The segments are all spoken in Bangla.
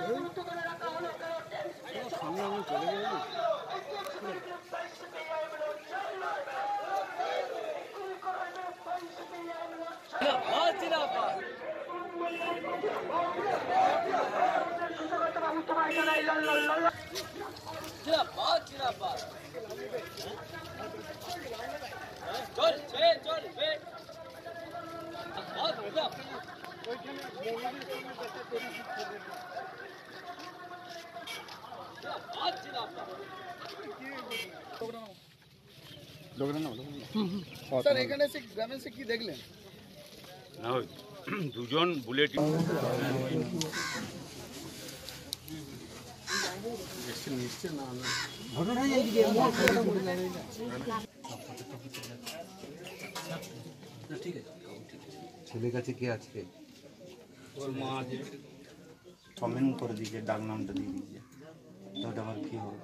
স্যার এখানে এসে গ্রামে এসে কি দেখলেন? না দুজন বুলেট ছেলের কাছে কে আছে? ওর মা আছে। কমেন্ট করে দিয়েছে, ডাক নামটা দিয়ে দিয়েছে, তো ওটা আমার কি হবে?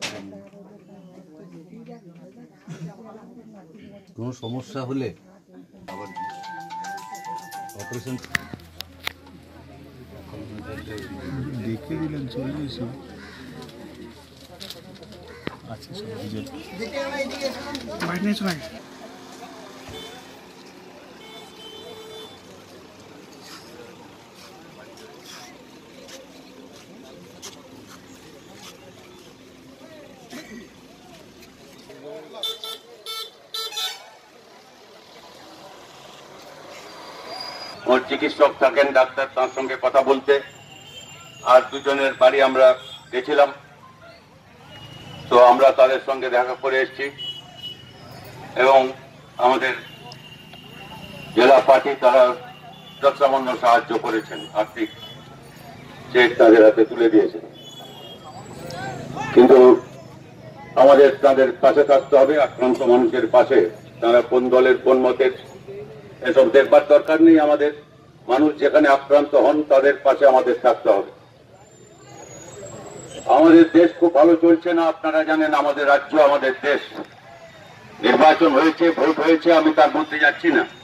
কোনো সমস্যা হলে আবার অপারেশন দেখে দিলেন, চলে গেছি। আচ্ছা বাইরে নিয়ে চলে ওর চিকিৎসক থাকেন, ডাক্তার, তার সঙ্গে কথা বলতে। আর দুজনের বাড়ি আমরা গেছিলাম, তো আমরা তাদের সঙ্গে দেখা করে এসেছি এবং আমাদের জেলা পার্টি তারা যৎসামান্য সাহায্য করেছেন, আর্থিক চেক তাদের হাতে তুলে দিয়েছেন। কিন্তু আমাদের তাদের পাশে থাকতে হবে, আক্রান্ত মানুষের পাশে। তারা কোন দলের কোন মতের এসব দেখবার দরকার নেই। আমাদের মানুষ যেখানে আক্রান্ত হন তাদের পাশে আমাদের থাকতে হবে। আমাদের দেশ খুব ভালো চলছে না, আপনারা জানেন। আমাদের রাজ্য, আমাদের দেশ, নির্বাচন হয়েছে, ভোট হয়েছে, আমি তার মধ্যে যাচ্ছি না।